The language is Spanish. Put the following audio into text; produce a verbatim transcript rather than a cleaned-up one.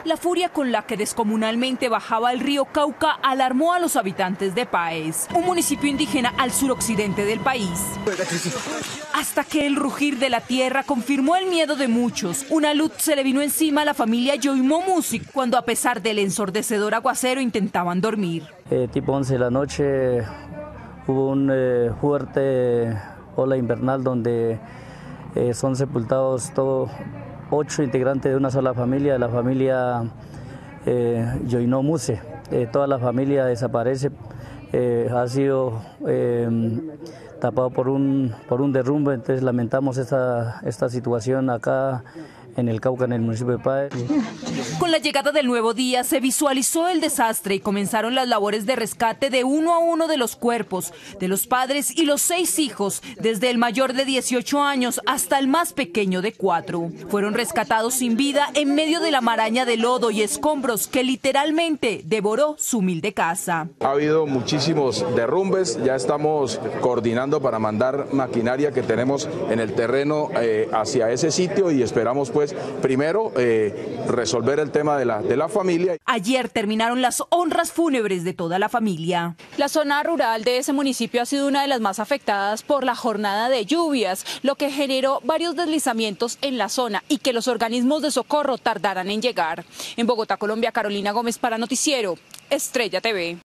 La furia con la que descomunalmente bajaba el río Cauca alarmó a los habitantes de Páez, un municipio indígena al suroccidente del país. Hasta que el rugir de la tierra confirmó el miedo de muchos. Una luz se le vino encima a la familia Yoimó Music cuando, a pesar del ensordecedor aguacero, intentaban dormir. Eh, tipo once de la noche hubo un eh, fuerte ola invernal donde eh, son sepultados todos ocho integrantes de una sola familia, de la familia eh, Yoimó Music. Eh, toda la familia desaparece, eh, ha sido eh, tapado por un, por un derrumbe, entonces lamentamos esta, esta situación acá en el Cauca, en el municipio de Páez. Con la llegada del nuevo día se visualizó el desastre y comenzaron las labores de rescate de uno a uno de los cuerpos, de los padres y los seis hijos, desde el mayor de dieciocho años hasta el más pequeño de cuatro. Fueron rescatados sin vida en medio de la maraña de lodo y escombros que literalmente devoró su humilde casa. Ha habido muchísimos derrumbes, ya estamos coordinando para mandar maquinaria que tenemos en el terreno eh, hacia ese sitio y esperamos pues primero eh, resolver el tema de la, de la familia. Ayer terminaron las honras fúnebres de toda la familia. La zona rural de ese municipio ha sido una de las más afectadas por la jornada de lluvias, lo que generó varios deslizamientos en la zona y que los organismos de socorro tardaran en llegar. En Bogotá, Colombia, Carolina Gómez para Noticiero Estrella T V.